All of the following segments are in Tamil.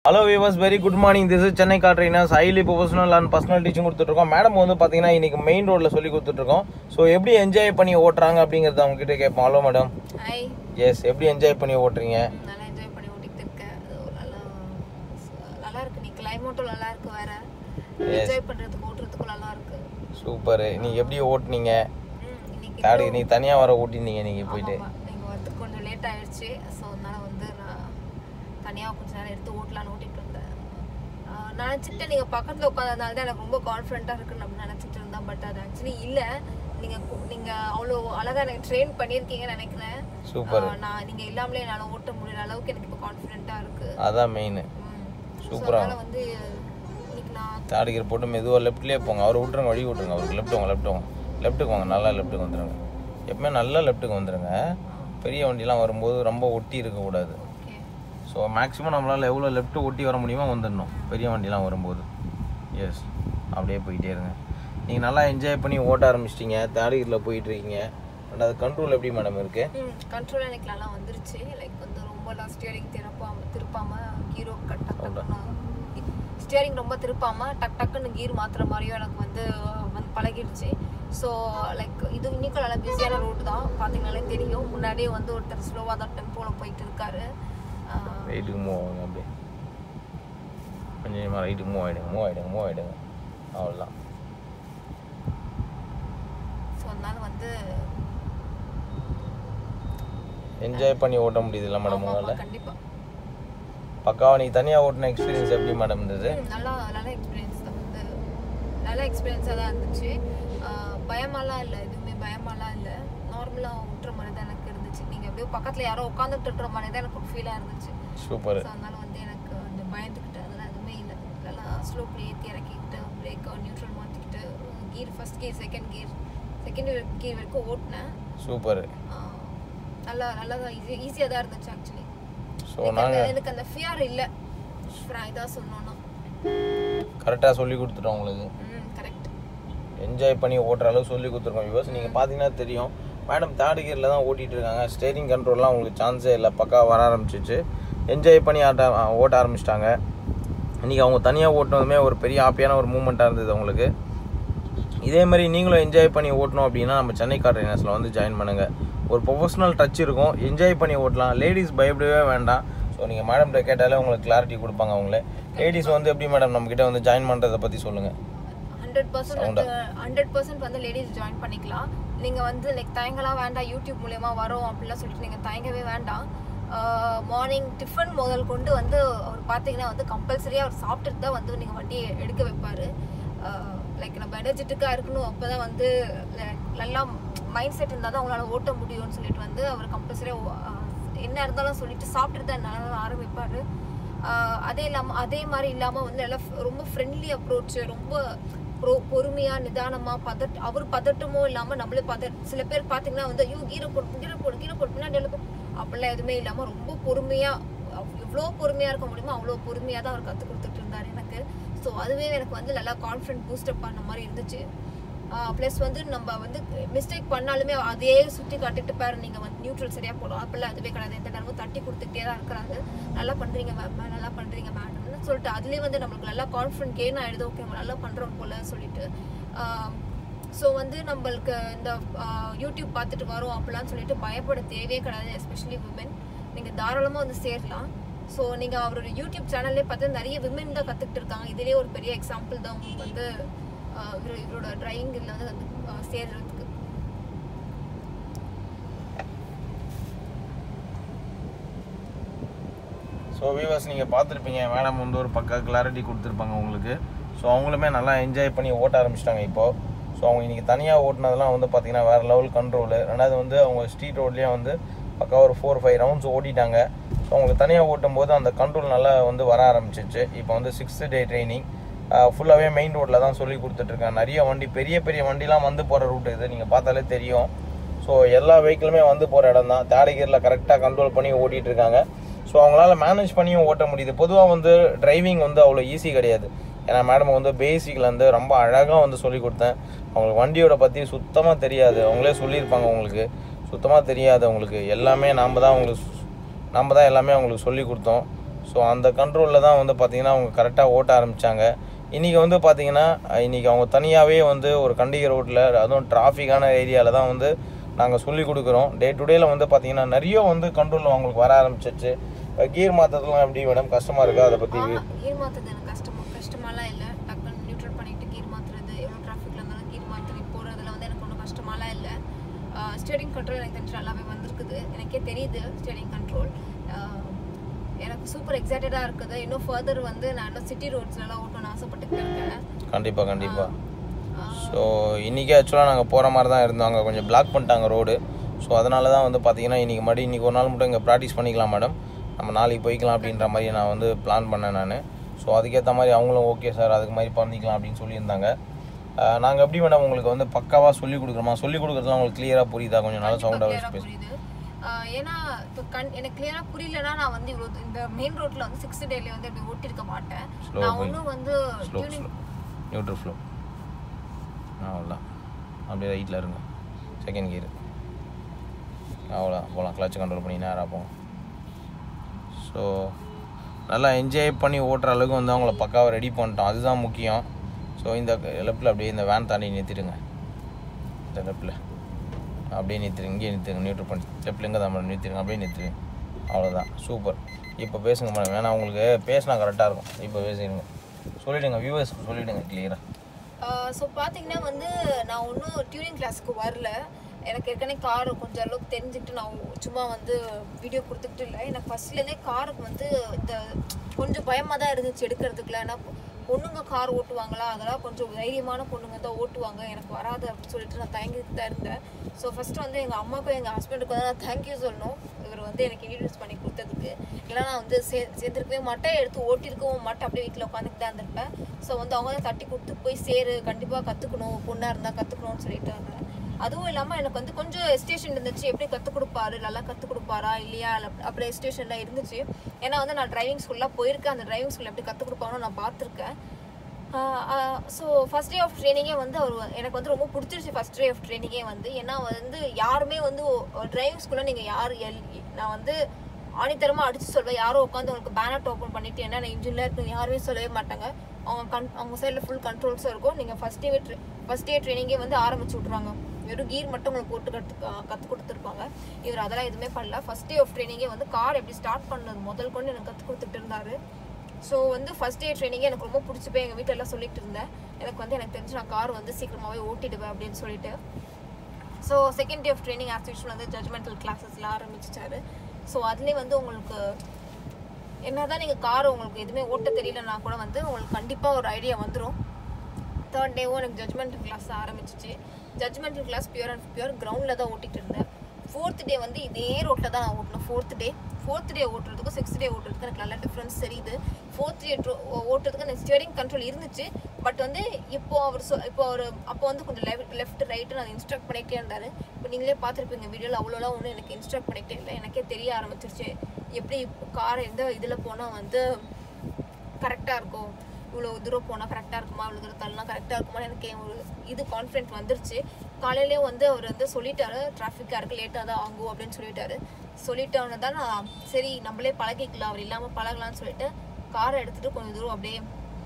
Hello viewers, very good morning. This is Chennai car trainers, highly professional and personal teaching கொடுத்துட்ருக்கோம். மேடம் வந்து பாத்தீங்கன்னா இன்னைக்கு மெயின் ரோட்ல சொல்லி கொடுத்துட்ருக்கோம். ஸோ எப்படி என்ஜாய் பண்ணி ஓட்டுறாங்க அப்படிங்கறத அவங்க கிட்ட கேட்போம். Hello madam. ஹாய். எஸ், எப்படி என்ஜாய் பண்ணி ஓட்டுறீங்க? நல்லா என்ஜாய் பண்ணி ஓட்டிட்டு இருக்கேன். நல்லா இருக்கு. நீ கிளைமேட்டும் நல்லா இருக்கு வேற. என்ஜாய் பண்றதுக்கு ஓட்டுறதுக்கு நல்லா இருக்கு. சூப்பர். நீ எப்படி ஓட்டுனீங்க? இன்னைக்கு நீ தனியா வர ஓட்டினீங்க நீங்க போயிட்டு. நீங்க வரதுக்கு கொஞ்சம் லேட் ஆயிடுச்சு. சோ அதனால வந்து நான் தனியா கொஞ்ச நேரம் எடுத்து ஓட்டலாம்னு ஓட்டிட்டு இருந்தேன். நான் நினைச்சிட்டேன் நீங்க பக்கத்துல உட்கார்ந்ததால தான் எனக்கு ரொம்ப கான்ஃபிடென்ட்டா இருக்குன்னு நான் நினைச்சிட்டு இருந்தேன். பட் அது ஆக்சுவலி இல்ல. நீங்க அவ்வளோ அழகா எனக்கு ட்ரெயின் பண்ணிருக்கீங்கன்னு நினைக்கிறேன். சூப்பர். நான் நீங்க இல்லாமலே என்னால ஓட்ட முடியற அளவுக்கு எனக்கு இப்போ கான்ஃபிடென்ட்டா இருக்கு. அதான் மெயின். சூப்பரா. அதனால வந்து இன்னைக்கு நான் தாடிகர் போட்டு மெதுவா லெஃப்ட்லயே போங்க. அவர் விட்டுருங்க, வழி விட்டுருங்க. அவருக்கு லெஃப்ட்டுக்கு வாங்க. நல்லா லெஃப்ட்டுக்கு வந்துடுங்க. எப்பவுமே நல்லா லெஃப்ட்டுக்கு வந்துடுங்க. பெரிய வண்டிலாம் வரும்போது ரொம்ப ஒட்டி இருக்கக்கூடாது. ஸோ மேக்ஸிமம் நம்மளால் எவ்வளோ லெஃப்ட்டு ஒட்டி வர முடியுமோ வந்துடணும் பெரிய வண்டிலாம் வரும்போது. எஸ், அப்படியே போயிட்டே இருங்க. நீங்கள் நல்லா என்ஜாய் பண்ணி ஓட்ட ஆரம்பிச்சிட்டிங்க. தாடிகரில் போயிட்டுருக்கீங்க. அண்ட் அது கண்ட்ரோல் எப்படி மேடம் இருக்குது? கண்ட்ரோல் எனக்கு நல்லா வந்துருச்சு. லைக் வந்து ரொம்ப ஸ்டியரிங் திருப்பாமல் கீரோ ஸ்டியரிங் ரொம்ப திருப்பாமல் டக்குன்னு கீர் மாற்றுற மாதிரியும் எனக்கு வந்து பழகிடுச்சு. ஸோ லைக் இது இன்னைக்கும் நல்லா பிஸியான ரோடு தான். பார்த்தீங்கனாலே தெரியும். முன்னாடியே வந்து ஒருத்தர் ஸ்லோவாக தான் டெம்போவில் போயிட்டு இருக்காரு. ரைட்டுக்கு மூவ் ஆகுங்க. அப்படியே கொஞ்சமாக ரைட்டுக்கு மூவ் ஆகிடுங்க. அவ்வளோதான். ஸோ அதனால வந்து என்ஜாய் பண்ணி ஓட்ட முடியுதுல்ல மேடம் உங்களால்? கண்டிப்பாக. பக்காவா நீங்கள் தனியாக ஓட்டின எக்ஸ்பீரியன்ஸ் எப்படி மேடம் இருந்தது? நல்ல எக்ஸ்பீரியன்ஸ் தான். வந்து நல்ல எக்ஸ்பீரியன்ஸாக தான் இருந்துச்சு. பயமாலாம் இல்லை, எதுவுமே பயமாலாம் இல்லை. நார்மலாக ஓட்டுற மாதிரி தான் எனக்கு இருந்துச்சு. நீங்கள் எப்படியோ பக்கத்தில் யாரோ உட்காந்துட்டு இருக்கிற மாதிரி தான் எனக்கு ஒரு ஃபீலாக இருந்துச்சு. சூப்பர். ஸோ அதனால வந்து எனக்கு அந்த பயந்துக்கிட்டு அதெல்லாம் எதுவுமே இல்லை. நல்லா ஸ்லோப்ல ஏற்றி இறக்கிக்கிட்டு பிரேக் நியூட்ரல் மாற்றிக்கிட்டு கீர் ஃபர்ஸ்ட் கீர் செகண்ட் கீர் வரைக்கும் ஓட்டினேன். சூப்பர். நல்லா தான் ஈஸியாக தான் இருந்துச்சு ஆக்சுவலி. ஸோ நாங்கள் எனக்கு அந்த ஃபியர் இல்லை. இதாக சொன்னோன்னா கரெக்டாக சொல்லி கொடுத்துட்டோம் உங்களுக்கு. கரெக்ட். என்ஜாய் பண்ணி ஓட்டுற அளவு சொல்லி கொடுத்துருக்கோம். வியூவர்ஸ் நீங்கள் பார்த்தீங்கன்னா தெரியும், மேடம் தேர்ட் கியரில் தான் ஓட்டிகிட்டு இருக்காங்க. ஸ்டேரிங் கண்ட்ரோல்லாம் உங்களுக்கு சான்ஸே இல்லை. பக்கா வர ஆரம்பிச்சிச்சு. என்ஜாய் பண்ணி ஓட்ட ஆரம்பிச்சிட்டாங்க. இன்றைக்கி அவங்க தனியாக ஓட்டினதுமே ஒரு பெரிய ஹாப்பியான ஒரு மூமெண்ட்டாக இருந்தது அவங்களுக்கு. இதே மாதிரி நீங்களும் என்ஜாய் பண்ணி ஓட்டணும் அப்படின்னா நம்ம சென்னை கார் ட்ரைனர்ஸில் வந்து ஜாயின் பண்ணுங்கள். ஒரு ப்ரொஃபஷனல் டச் இருக்கும். என்ஜாய் பண்ணி ஓட்டலாம். லேடிஸ் பயப்படவே வேண்டாம். ஸோ நீங்கள் மேடம்கிட்ட கேட்டாலே உங்களுக்கு கிளாரிட்டி கொடுப்பாங்க அவங்களே. லேடிஸ் வந்து எப்படி மேடம் நம்மக்கிட்ட வந்து ஜாயின் பண்ணுறதை பற்றி சொல்லுங்கள். 100% வந்து லேடிஸ் ஜாயின் பண்ணிக்கலாம். நீங்கள் வந்து லைக் தயங்கலாம் வேண்டாம். யூடியூப் மூலயமா வரோம் அப்படிலாம் சொல்லிட்டு நீங்கள் தயங்கவே வேண்டாம். மார்னிங் டிஃபன் முதல் கொண்டு வந்து அவர் பார்த்தீங்கன்னா வந்து கம்பல்சரியாக அவர் சாப்பிட்டுட்டு தான் வந்து நீங்கள் வண்டியை எடுக்க வைப்பார். லைக் நம்ம எனர்ஜெட்டிக்காக இருக்கணும். அப்போ தான் வந்து நல்லா மைண்ட் செட் இருந்தால் தான் அவங்களால ஓட்ட முடியும்னு சொல்லிட்டு வந்து அவர் கம்பல்சரியாக என்ன இருந்தாலும் சொல்லிட்டு சாப்பிட்டுட்டு தான் நல்லா ஆரம்பிப்பார். அதே மாதிரி இல்லாமல் வந்து நல்லா ரொம்ப ஃப்ரெண்ட்லி அப்ரோச், ரொம்ப பொறுமையாக நிதானமாக அவர் பதட்டமோ இல்லாமல் நம்மளே சில பேர் பார்த்தீங்கன்னா வந்து ஐயோ கீரை போட்டு பின்னாடி அப்படிலாம் எதுவுமே இல்லாமல் ரொம்ப பொறுமையாக, எவ்வளோ பொறுமையாக இருக்க முடியுமோ அவ்வளோ பொறுமையாக தான் அவர் கற்றுக் கொடுத்துட்டு இருந்தார் எனக்கு. ஸோ அதுவே எனக்கு வந்து நல்லா கான்ஃபிடென்ட் பூஸ்டப் பண்ண மாதிரி இருந்துச்சு. ப்ளஸ் வந்து நம்ம வந்து மிஸ்டேக் பண்ணாலுமே அதே சுற்றி காட்டிட்டு பாரு நீங்கள் வந்து நியூட்ரல் சரியாக போடும் அப்படிலாம் அதுவே கிடையாது. எந்த நேரமும் தட்டி கொடுத்துக்கிட்டே தான் இருக்கிறாங்க. நல்லா பண்ணுறீங்க மேடம்னு சொல்லிட்டு அதுலேயே வந்து நம்மளுக்கு நல்லா கான்ஃபிடென்ட் கெயின் ஆகிடுது. ஓகே நம்ம நல்லா பண்ணுறோம் போல சொல்லிட்டு. ஸோ வந்து நம்மளுக்கு இந்த யூடியூப் பார்த்துட்டு வரோம் அப்படிலாம் சொல்லிட்டு பயப்பட தேவையே கிடையாது. எஸ்பெஷலி விமென் நீங்கள் தாராளமாக வந்து சேரலாம். ஸோ நீங்கள் அவரோட யூடியூப் சேனல்லே பார்த்து நிறைய விமென் தான் கற்றுக்கிட்டு இருக்காங்க. இதுலேயே ஒரு பெரிய எக்ஸாம்பிள் தான் உங்களுக்கு வந்து இவரோட டிரைவிங் இதில் வந்து சேர்றதுக்கு. ஸோ வியூவர்ஸ் நீங்கள் பார்த்துருப்பீங்க, மேடம் வந்து ஒரு பக்கா கிளாரிட்டி கொடுத்துருப்பாங்க உங்களுக்கு. ஸோ அவங்களுமே நல்லா என்ஜாய் பண்ணி ஓட்ட ஆரம்பிச்சிட்டாங்க இப்போது. ஸோ அவங்க இன்றைக்கி தனியாக ஓட்டினதெல்லாம் வந்து பார்த்திங்கன்னா வேறு லெவல் கண்ட்ரோலு. ரெண்டாவது வந்து அவங்க ஸ்ட்ரீட் ரோட்லேயே வந்து பக்கா ஒரு 4-5 ரவுண்ட்ஸ் ஓட்டிட்டாங்க. ஸோ அவங்களுக்கு தனியாக ஓட்டும் போது அந்த கண்ட்ரோல் நல்லா வந்து வர ஆரம்பிச்சிச்சு. இப்போ வந்து 6th டே ட்ரைனிங் ஃபுல்லாகவே மெயின் ரோட்டில் தான் சொல்லி கொடுத்துட்ருக்கேன். நிறைய வண்டி பெரிய வண்டிலாம் வந்து போகிற ரூட் இது, நீங்கள் பார்த்தாலே தெரியும். ஸோ எல்லா வெஹிக்கிளுமே வந்து போகிற இடம் தான். தேர்ட் கியரில் கரெக்டாக கண்ட்ரோல் பண்ணி ஓட்டிகிட்டு இருக்காங்க. ஸோ அவங்களால மேனேஜ் பண்ணியும் ஓட்ட முடியுது. பொதுவாக வந்து டிரைவிங் வந்து அவ்வளோ ஈஸி கிடையாது. ஏன்னா மேடம் வந்து பேசிக்கில் வந்து ரொம்ப அழகாக வந்து சொல்லி கொடுத்தேன். அவங்களுக்கு வண்டியோட பற்றி சுத்தமாக தெரியாது. அவங்களே சொல்லியிருப்பாங்க உங்களுக்கு சுத்தமாக தெரியாது. அவங்களுக்கு எல்லாமே நாம் தான் எல்லாமே அவங்களுக்கு சொல்லி கொடுத்தோம். ஸோ அந்த கண்ட்ரோலில் தான் வந்து பார்த்திங்கன்னா அவங்க கரெக்டாக ஓட்ட ஆரம்பித்தாங்க. இன்றைக்கி வந்து பார்த்திங்கன்னா இன்றைக்கி அவங்க தனியாகவே வந்து ஒரு கண்டிகை ரோட்டில், அதுவும் டிராஃபிக்கான ஏரியாவில் தான் வந்து நாங்கள் சொல்லிக் கொடுக்குறோம். டே டு டேயில் வந்து பார்த்திங்கன்னா நிறைய வந்து கண்ட்ரோல் அவங்களுக்கு வர ஆரம்பிச்சிச்சு. கீர் மாற்றத்துலாம் எப்படி மேடம் கஷ்டமாக இருக்கா? அதை பற்றி கீர் மாற்றுறது எனக்கு கஷ்டமாலாம் இல்லை. டக்குன்னு நியூட்ரல் பண்ணிவிட்டு கீர் மாற்றுறது, எவ்வளோ டிராஃபிக்கில் இருந்தாலும் கீர் மாற்றி போகிறதுல வந்து எனக்கு ஒன்றும் கஷ்டமாலாம் இல்லை. ஸ்டீரிங் கண்ட்ரோல் எனக்கு தெரிஞ்சு நல்லாவே வந்திருக்குது. எனக்கே தெரியுது ஸ்டீரிங் கண்ட்ரோல். எனக்கு சூப்பர் எக்ஸைட்டடாக இருக்குது. இன்னும் ஃபர்தர் வந்து நான் இன்னும் சிட்டி ரோட்ஸ்லாம் ஓட்டணும்னு ஆசைப்பட்டுக்கிட்டு இருக்கேன். கண்டிப்பாக. ஸோ இன்றைக்கி ஆக்சுவலாக நாங்கள் போகிற மாதிரி தான் இருந்தோம். அங்கே கொஞ்சம் பிளாக் பண்ணிட்டாங்க ரோடு. ஸோ அதனால தான் வந்து பார்த்திங்கன்னா இன்றைக்கி ஒரு நாள் மட்டும் இங்கே ப்ராக்டிஸ் பண்ணிக்கலாம் மேடம், நம்ம நாளைக்கு போய்க்கலாம் அப்படின்ற மாதிரி நான் வந்து பிளான் பண்ணேன் நான். ஸோ அதுக்கேற்ற மாதிரி அவங்களும் ஓகே சார் அதுக்கு மாதிரி பண்ணிக்கலாம் அப்படின்னு சொல்லியிருந்தாங்க. நாங்கள் எப்படி மேடம் உங்களுக்கு வந்து பக்காவாக சொல்லிக் கொடுக்குறோமா? சொல்லிக் கொடுக்குறதுலாம் உங்களுக்கு கிளியராக புரியுதா? கொஞ்சம் நல்லா சவுண்டாகவே பேசுது. ஏன்னா இப்போ எனக்கு கிளியராக புரியலன்னா நான் வந்து இவ்வளோ இந்த மெயின் ரோட்டில் வந்து 6th டேல வந்து இப்படி ஓட்டிருக்க மாட்டேன். நான் ஒன்றும் வந்து நியூட்ரல் ஃப்ளோ அவ்வளோதான். அப்படியே ரைட்டில் இருங்க, செகண்ட் கியர் அவ்வளோ போகலாம். கிளச் கண்ட்ரோல் பண்ணி நேராக போகும். ஸோ நல்லா என்ஜாய் பண்ணி ஓட்டுற அளவுக்கு வந்து அவங்கள பக்காவாக ரெடி பண்ணிட்டோம், அதுதான் முக்கியம். ஸோ இந்த லெஃப்ட்டில் அப்படியே இந்த வேன் தாண்டி நிறுத்திடுங்க. இந்த லெஃப்ட்டில் அப்படியே நிறுத்திடுங்க, இங்கே நிறுத்துங்க. நியூட்ரல் பண்ணி லெஃப்ட்டில் எங்கே தான் நிறுத்திடுங்க, அப்படியே நிறுத்திடுங்க. அவ்வளோதான், சூப்பர். இப்போ பேசுங்க மேடம், ஏன்னா உங்களுக்கு பேசினா கரெக்டாக இருக்கும். இப்போ பேசிடுங்க, சொல்லிவிடுங்க, வியூவர்ஸ்க்கு சொல்லிவிடுங்க கிளியராக. ஸோ பார்த்தீங்கன்னா வந்து நான் ஒன்றும் டியூனிங் கிளாஸுக்கு வரல. எனக்கு ஏற்கனவே கார் கொஞ்சம் அளவுக்கு தெரிஞ்சுக்கிட்டு நான் சும்மா வந்து வீடியோ கொடுத்துக்கிட்டு இல்லை. எனக்கு ஃபஸ்ட்லேருந்தே காருக்கு வந்து இந்த கொஞ்சம் பயமாக தான் இருந்துச்சு எடுக்கிறதுக்குல. ஏன்னா பொண்ணுங்க கார் ஓட்டுவாங்களா, அதெல்லாம் கொஞ்சம் தைரியமான பொண்ணுங்க தான் ஓட்டுவாங்க, எனக்கு வராது அப்படின்னு சொல்லிட்டு நான் தயங்கிட்டு தான் இருந்தேன். ஸோ ஃபஸ்ட்டு வந்து எங்கள் அம்மாவுக்கும் எங்கள் ஹஸ்பண்டுக்கும் தான் நான் தேங்க்யூ சொல்லணும். இவர் வந்து எனக்கு இன்ட்ரடியூஸ் பண்ணி கொடுத்ததுக்கு. இல்லைனா நான் வந்து சேர்ந்துருக்கவே மாட்டேன், எடுத்து ஓட்டிருக்கவும் மாட்டேன், அப்படியே வீட்டில் உட்காந்துட்டு தான் இருந்திருப்பேன். ஸோ வந்து அவங்க தான் தட்டி கொடுத்து போய் கண்டிப்பாக கற்றுக்கணும், பொண்ணாக இருந்தால் கற்றுக்கணும்னு சொல்லிட்டாங்க. அதுவும் இல்லாமல் எனக்கு வந்து கொஞ்சம் எஸ்டேஷன் இருந்துச்சு, எப்படி கற்றுக் கொடுப்பாரு, நல்லா கற்றுக் கொடுப்பாரா இல்லையா அப்படி எஸ்டேஷன்லாம் இருந்துச்சு. ஏன்னா வந்து நான் டிரைவிங் ஸ்கூல்லாம் போயிருக்கேன், அந்த டிரைவிங் ஸ்கூலில் எப்படி கற்றுக் கொடுப்பாங்கன்னு நான் பார்த்துருக்கேன். ஸோ ஃபஸ்ட் டே ஆஃப் ட்ரைனிங்கே வந்து எனக்கு வந்து ரொம்ப பிடிச்சிருச்சு. ஃபஸ்ட் டே ஆஃப் ட்ரைனிங்கே வந்து ஏன்னா வந்து யாருமே வந்து டிரைவிங் ஸ்கூலில் நீங்கள் நான் வந்து ஆணித்தரமாக அடித்து சொல்வேன், யாரும் உட்காந்து உங்களுக்கு பேனட் ஓப்பன் பண்ணிவிட்டு என்ன இன்ஜினில் இருக்குன்னு யாருமே சொல்லவே மாட்டாங்க. அவங்க சைடில் ஃபுல் கண்ட்ரோல்ஸாக இருக்கும். நீங்கள் ஃபஸ்ட் டே ட்ரைனிங்கே வந்து ஆரம்பிச்சு விட்ருவாங்க. வெறும் கீர் மட்டும் உங்களுக்கு போட்டு கற்றுக் கொடுத்துருப்பாங்க. இவர் அதெல்லாம் எதுவுமே பண்ணல. ஃபஸ்ட் டே ஆஃப் ட்ரைனிங்கே வந்து கார் எப்படி ஸ்டார்ட் பண்ணது முதல் கொண்டு எனக்கு கற்றுக் கொடுத்துட்டு இருந்தார். ஸோ வந்து ஃபஸ்ட் டே ட்ரைனிங்கே எனக்கு ரொம்ப பிடிச்சி போய் எங்கள் வீட்டில் எல்லாம் சொல்லிட்டு இருந்தேன். எனக்கு தெரிஞ்சு நான் கார் வந்து சீக்கிரமாகவே ஓட்டிடுவேன் அப்படின்னு சொல்லிட்டு. So second day of training as usual வந்து ஜட்மெண்டல் கிளாஸஸ்லாம் ஆரம்பிச்சிட்டாரு. ஸோ அதுலேயே வந்து உங்களுக்கு என்னதான் நீங்கள் கார் உங்களுக்கு எதுவுமே ஓட்ட தெரியலன்னா கூட வந்து உங்களுக்கு கண்டிப்பாக ஒரு ஐடியா வந்துடும். தேர்ட் டேவும் எனக்கு ஜட்மெண்டல் கிளாஸ் ஆரம்பிச்சிச்சு. Judgemental class pure and pure கிரவுண்டில் தான் ஓட்டிகிட்டு இருந்தேன். ஃபோர்த் டே வந்து இதே ரோட்டில் தான் நான் ஓட்டினேன். ஃபோர்த் டே ஓட்டுறதுக்கும் 6th டே ஓட்டுறதுக்கு எனக்கு நல்லா டிஃப்ரென்ஸ் தெரியுது. ஃபோர்த் டே ஓட்டுறதுக்கு அந்த ஸ்டியரிங் கண்ட்ரோல் இருந்துச்சு. பட் வந்து அப்போ வந்து கொஞ்சம் லெஃப்ட் ரைட்டு நான் இன்ஸ்ட்ரக்ட் பண்ணிகிட்டே இருந்தார். இப்போ நீங்களே பார்த்துருப்பீங்க வீடியோவில், அவ்வளோலாம் ஒன்றும் எனக்கு இன்ஸ்ட்ரக்ட் பண்ணிகிட்டே இல்லை. எனக்கே தெரிய ஆரம்பிச்சிருச்சு எப்படி கார் எந்த இதில் போனால் வந்து கரெக்டாக இருக்கும், இவ்வளோ தூரம் போனால் கரெக்டாக இருக்குமா, இவ்வளோ தூரம் தள்ளனா கரெக்டாக இருக்குமா, எனக்கு ஒரு கான்ஃபிடென்ட் வந்துருச்சு. காலையிலேயே வந்து அவர் வந்து சொல்லிட்டாரு, டிராஃபிக்காக இருக்குது, லேட்டாக தான் ஆகும் அப்படின்னு சொல்லிட்டான்னு தான் நான் சரி நம்மளே பழகிக்கலாம், அவர் இல்லாமல் பழகலான்னு சொல்லிட்டு காரை எடுத்துகிட்டு கொஞ்சம் தூரம் அப்படியே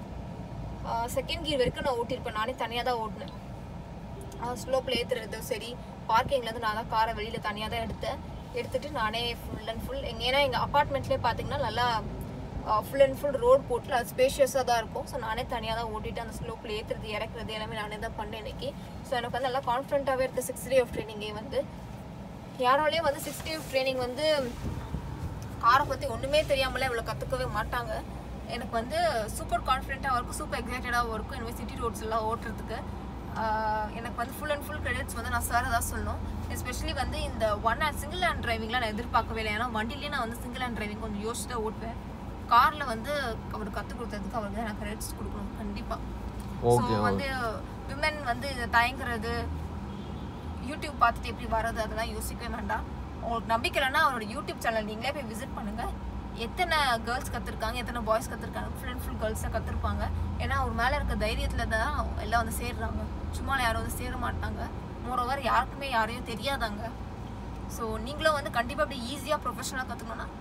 செகண்ட் கியர் வரைக்கும் நான் ஓட்டியிருப்பேன். நானே தனியாக தான் ஓட்டினேன். ஸ்லோப்பில் ஏற்றுறது சரி, பார்க்கிங்லேருந்து நான் தான் காரை வெளியில் தனியாக தான் எடுத்துகிட்டு நானே ஃபுல் அண்ட் ஃபுல் ஏன்னா எங்கள் அப்பார்ட்மெண்ட்லேயே பார்த்தீங்கன்னா நல்லா ஃபுல் அண்ட் ஃபுல் ரோடு போட்டு அது ஸ்பேஷியஸாக தான் இருக்கும். ஸோ நானே தனியாக தான் ஓட்டிட்டு அந்த ஸ்லோப்பில் ஏற்றுறது இறக்குறது எல்லாமே நானே தான் பண்ணேன் இன்னைக்கு. ஸோ எனக்கு வந்து நல்லா கான்ஃபிடென்ட்டாகவே இருக்குது. 6th டே ஆஃப் ட்ரைனிங்கே வந்து யாராலையும் வந்து 6th டே ஆஃப் ட்ரைனிங் வந்து காரை பற்றி ஒன்றுமே தெரியாமலே இவ்வளோ கற்றுக்கவே மாட்டாங்க. எனக்கு வந்து சூப்பர் கான்ஃபிடென்ட்டாக இருக்கும், சூப்பர் எக்ஸைட்டடாகவும் இருக்கும். இனிமேல் சிட்டி ரோட்ஸ் எல்லாம் ஓட்டுறதுக்கு எனக்கு வந்து ஃபுல் அண்ட் ஃபுல் கிரெடிட்ஸ் வந்து நான் சார் தான் சொல்லணும். எஸ்பெஷலி வந்து இந்த சிங்கிள் ஹேண்ட் டிரைவிங்லாம் நான் எதிர்பார்க்கவே இல்லை. ஏன்னா வண்டிலேயே நான் வந்து சிங்கிள் ஹேண்ட் டிரைவிங் கொஞ்சம் யோசிச்சு தான் ஓட்டுவேன். காரில் வந்து அவர் கற்றுக் கொடுத்ததுக்கு அவருக்கு தான் நான் கிரெடிட்ஸ் கொடுக்கணும் கண்டிப்பாக. ஸோ வந்து விமன் வந்து இதை தயங்குறது, யூடியூப் பார்த்துட்டு எப்படி வர்றது அதெல்லாம் யோசிக்கவே வேண்டாம். உங்களுக்கு நம்பிக்கை இல்லைன்னா அவரோட யூடியூப் சேனல் நீங்களே போய் விசிட் பண்ணுங்கள். எத்தனை கேர்ள்ஸ் கற்றுருக்காங்க, எத்தனை பாய்ஸ் கற்றுருக்காங்க, ஃபுல் அண்ட் ஃபுல் கேர்ள்ஸ் தான் கற்றுருப்பாங்க. ஏன்னா அவர் மேலே இருக்க தைரியத்தில் தான் எல்லாம் வந்து சேர்றாங்க. சும்மா யாரும் வந்து சேர மாட்டாங்க. மோரோவர் யாருக்குமே யாரையும் தெரியாதாங்க. ஸோ நீங்களும் வந்து கண்டிப்பாக அப்படி ஈஸியாக ப்ரொஃபஷனலாக கற்றுக்கணுன்னா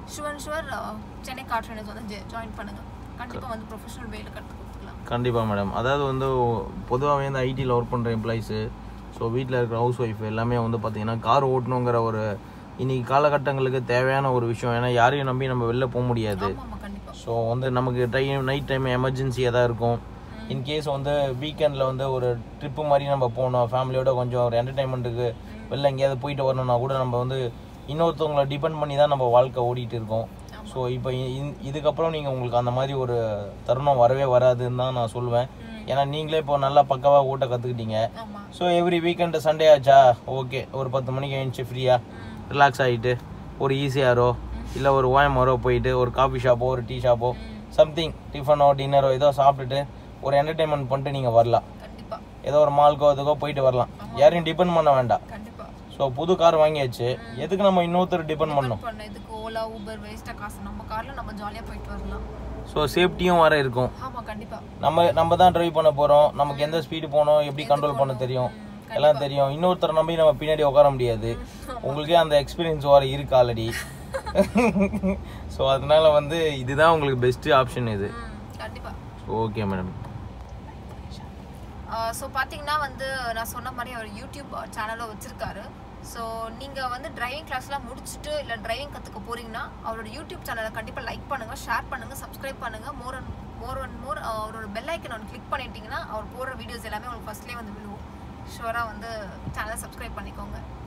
ஷுவர் சென்னை கார் ட்ரைனர்ஸ் வந்து ஜாயின் பண்ணுங்கள். கண்டிப்பாக வந்து ப்ரொஃபஷனல் வேலை கற்றுக் கொடுத்துக்கலாம். கண்டிப்பாக மேடம். அதாவது வந்து பொதுவாகவே வந்து ஐடியில் ஒர்க் பண்ணுற எம்ப்ளாயிஸு, ஸோ வீட்டில் இருக்கிற ஹவுஸ் ஒய்ஃப் எல்லாமே வந்து பார்த்திங்கன்னா கார் ஓட்டணுங்கிற ஒரு இன்றைக்கி காலகட்டங்களுக்கு தேவையான ஒரு விஷயம். ஏன்னா யாரையும் நம்பி நம்ம வெளில போக முடியாது. ஸோ வந்து நமக்கு நைட் டைம் எமர்ஜென்சி எதாவது இருக்கும். இன்கேஸ் வந்து வீக்கெண்டில் வந்து ஒரு ட்ரிப்பு மாதிரி நம்ம போகணும், ஃபேமிலியோட கொஞ்சம் ஒரு என்டர்டைன்மெண்ட்டுக்கு வெளில எங்கேயாவது போயிட்டு வரணும்னா கூட நம்ம வந்து இன்னொருத்தவங்களை டிபெண்ட் பண்ணி தான் நம்ம வாழ்க்கை ஓடிட்டு இருக்கோம். ஸோ இப்போ இதுக்கப்புறம் நீங்கள் உங்களுக்கு அந்த மாதிரி ஒரு தருணம் வரவே வராதுன்னு தான் நான் சொல்லுவேன். ஏன்னா நீங்களே இப்போ நல்லா பக்காவாக ஓட்ட கற்றுக்கிட்டீங்க. ஸோ எவ்ரி வீக்கெண்டு சண்டே ஆச்சா ஓகே, ஒரு 10 மணிக்கு எழுந்துச்சு ஃப்ரீயாக ரிலாக்ஸ் ஆகிட்டு ஒரு ஈஸியாரோ இல்லை ஒரு ஓஎம்ஆரோ போயிட்டு ஒரு காஃபி ஷாப்போ ஒரு டீ ஷாப்போ சம்திங் டிஃபனோ டின்னரோ ஏதோ சாப்பிட்டுட்டு ஒரு என்டர்டைன்மெண்ட் பண்ணிட்டு நீங்கள் வரலாம். ஏதோ ஒரு மால்க்கோ இதுக்கோ போயிட்டு வரலாம். யாரையும் டிபெண்ட் பண்ண வேண்டாம். ஸோ புது கார் வாங்கியாச்சு, எதுக்கு நம்ம இன்னொருத்தர் டிபெண்ட் பண்ணணும்? ஓலா ஊபர் வேஸ்ட்டாக காசு, நம்ம காரில் நம்ம ஜாலியாக போயிட்டு வரலாம். ஸோ சேஃப்டியும் வர இருக்கும். ஆமாம் கண்டிப்பாக. நம்ம தான் ட்ரைவ் பண்ண போகிறோம். நமக்கு எந்த ஸ்பீடு போகணும், எப்படி கண்ட்ரோல் பண்ண தெரியும், எல்லாம் தெரியும். இன்னொருத்தரை நம்பி நம்ம பின்னாடி உட்கார முடியாது. உங்களுக்கே அந்த எக்ஸ்பீரியன்ஸ் வர இருக்கு ஆல்ரெடி. ஸோ அதனால வந்து இதுதான் உங்களுக்கு பெஸ்ட்டு ஆப்ஷன் இது. கண்டிப்பாக. Okay madam. ஸோ பார்த்தீங்கன்னா வந்து நான் சொன்ன மாதிரி அவர் யூடியூப் சேனலும் வச்சுருக்காரு. ஸோ நீங்கள் வந்து டிரைவிங் கிளாஸ்லாம் முடிச்சுட்டு இல்லை டிரைவிங் கற்றுக்க போகிறீங்கன்னா அவரோட யூடியூப் சேனலை கண்டிப்பாக லைக் பண்ணுங்கள், ஷேர் பண்ணுங்கள், சப்ஸ்கிரைப் பண்ணுங்கள். மோர் அவரோட பெல் ஐக்கன் ஒன்று கிளிக் பண்ணிட்டீங்கன்னா அவர் போடுற வீடியோஸ் எல்லாமே உங்களுக்கு ஃபர்ஸ்ட்லேயே வந்து விழுவும். ஷுவராக வந்து சேனலை சப்ஸ்கிரைப் பண்ணிக்கோங்க.